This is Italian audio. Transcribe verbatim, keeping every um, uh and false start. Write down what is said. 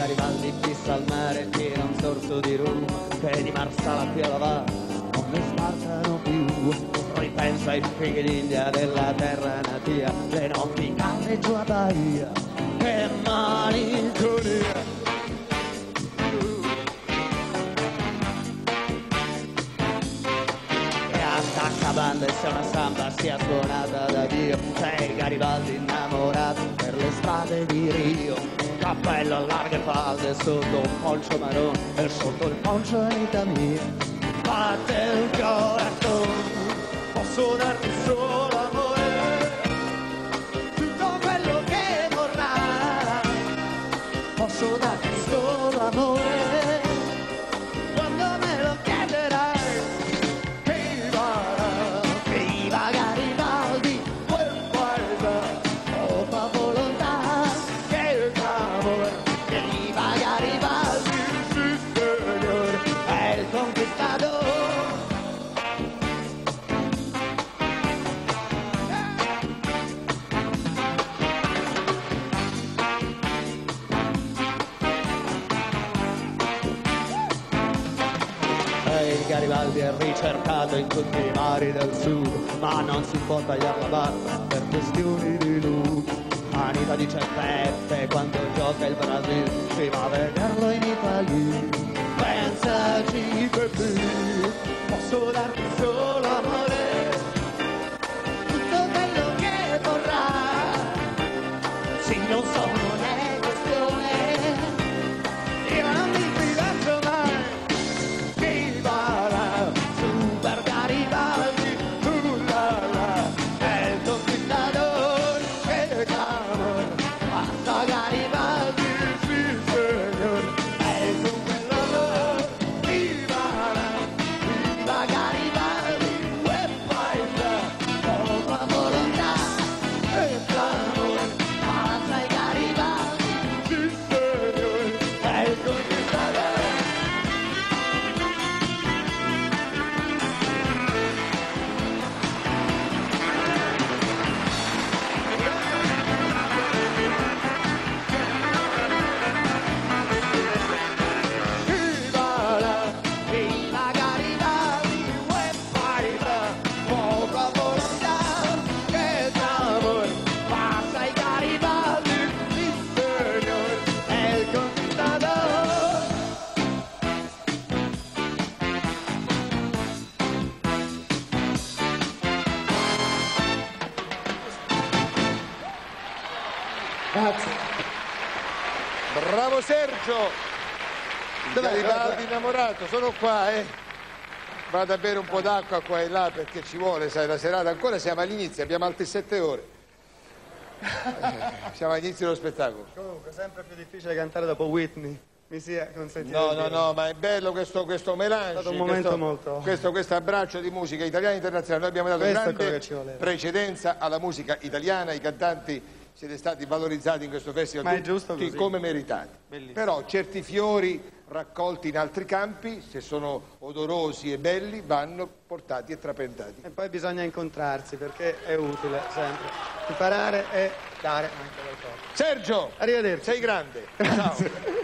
Garibaldi fissa al mare, tira un sorso di rum, che di Marsala qui alla va, non ne sbarcano più. Ripensa ai figli d'India della terra natia, le notti calde giù a Bahia, che malinconia. Banda e se una samba sia suonata da Dio, sei Garibaldi innamorato per le strade di Rio, cappello a larghe falde sotto un poncio marrone e sotto il poncio vita mia batte il corazon. Posso darti solo amore, tutto quello che vorrai, posso darti solo amore quando me lo chiederai. Garibaldi è ricercato in tutti i mari del sud, ma non si può tagliare la barba per questioni di look. Anita dice Peppe quando gioca il Brasil, si va a vederlo in Italia. Pensaci Peppe, posso darti solo amore, tutto quello che vorrai. Sì, non so, non è questione, io non mi fidanzo mai. Grazie. Bravo Sergio. Garibaldi innamorato, sono qua, eh. Vado a bere un po' d'acqua qua e là perché ci vuole, sai, la serata ancora siamo all'inizio, abbiamo altre sette ore. Siamo all'inizio dello spettacolo. Comunque, sempre più difficile cantare dopo Whitney. Mi sia consentito. No, no, no, ma è bello questo, questo melange. È stato un momento questo, molto... Questo, questo abbraccio di musica italiana e internazionale. Noi abbiamo dato Questo grande precedenza alla musica italiana, i cantanti siete stati valorizzati in questo festival. Ma è giusto tutti così. Come meritate. Bellissimo. Però certi fiori raccolti in altri campi, se sono odorosi e belli, vanno portati e trapentati. E poi bisogna incontrarsi perché è utile sempre. Imparare e dare anche qualcosa. Sergio! Arrivederci. Sei grande. Ciao.